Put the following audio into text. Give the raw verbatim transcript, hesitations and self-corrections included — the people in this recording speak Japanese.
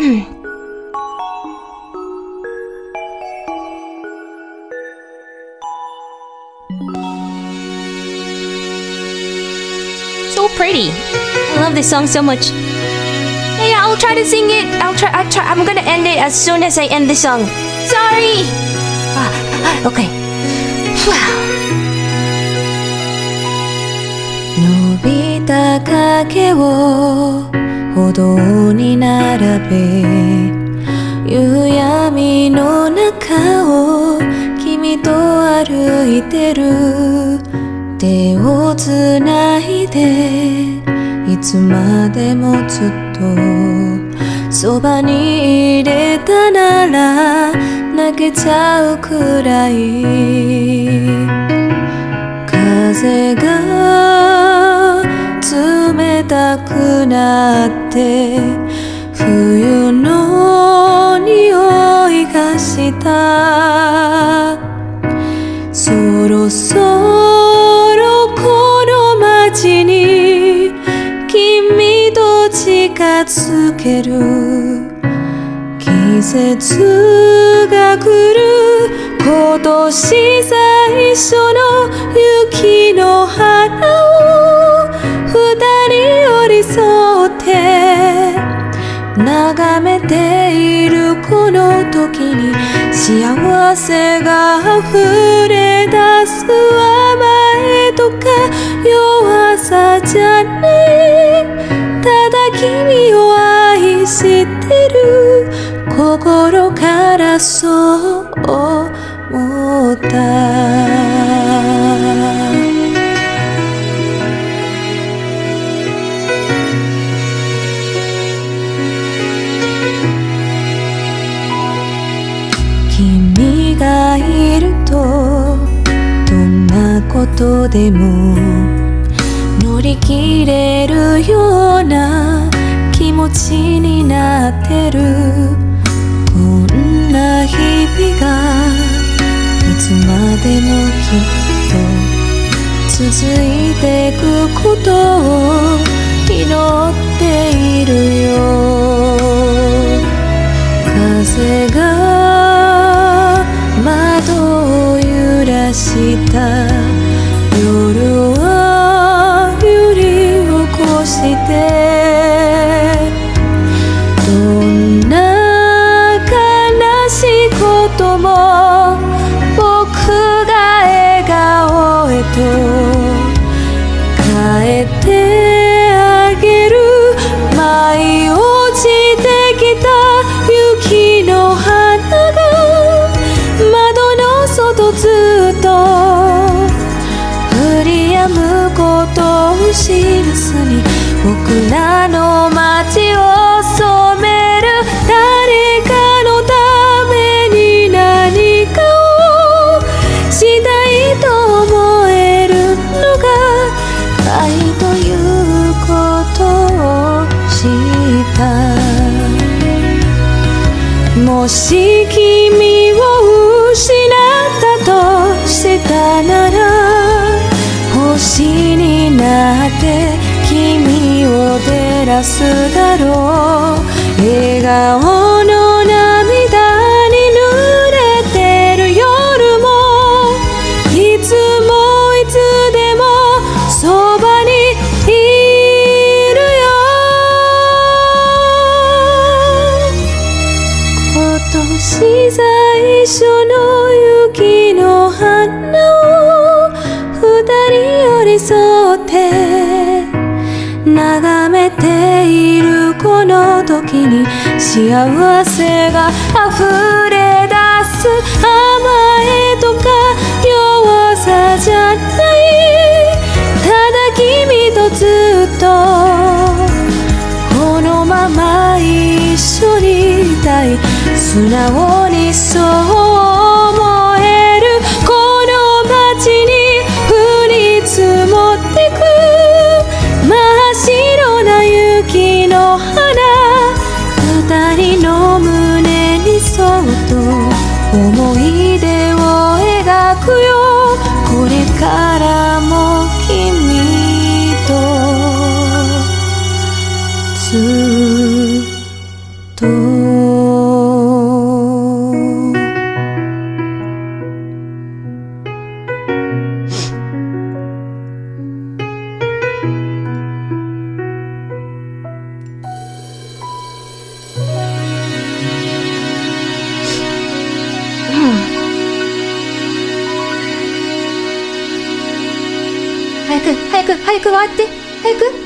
So pretty. I love this song so much. Yeah, yeah, I'll try to sing it. I'll try. I try. I'm gonna end it as soon as I end the song. Sorry. Ah, okay. Wow. 伸びた影を歩道に並べ、夕闇の中を君と歩いてる。手をつないでいつまでもずっとそばにいれたなら泣けちゃうくらい。風が冷たくなって冬の匂いがした。そろそろこの街に君と近づける。季節が来る今年最初の雪の花を二人寄り添って眺めているこの時に幸せが溢れ出す。甘えとか弱さじゃない、ただ君を愛してる。心からそう思った。君がいるとどんなことでも乗り切れるような気持ちになってる。こんな日々がいつまでもきっと続いてくことを祈っているよ。風が窓を揺らした夜は揺り起こしてどんな悲しいことも僕が笑顔へと変えてあげる。舞い落ちてきた雪の花が窓の外ずっと降り止むことを知らずに僕らの街を染める。誰かのために何かをしたいと思えるのが愛ということを知った。もし君を失ったとしたなら星になって君を照らすだろう。笑顔の涙に濡れてる夜もいつもいつでもそばにいるよ。今年最初の雪の花を二人寄り添って眺めているこの時に幸せが溢れ出す。甘えとか弱さじゃない、ただ君とずっとこのまま一緒にいたい。素直にそう思える。この街に降り積もってく真っ白な雪の花、二人の胸にそっと思い出を描くよ。これからも君とずっと早く早く早く終わって早く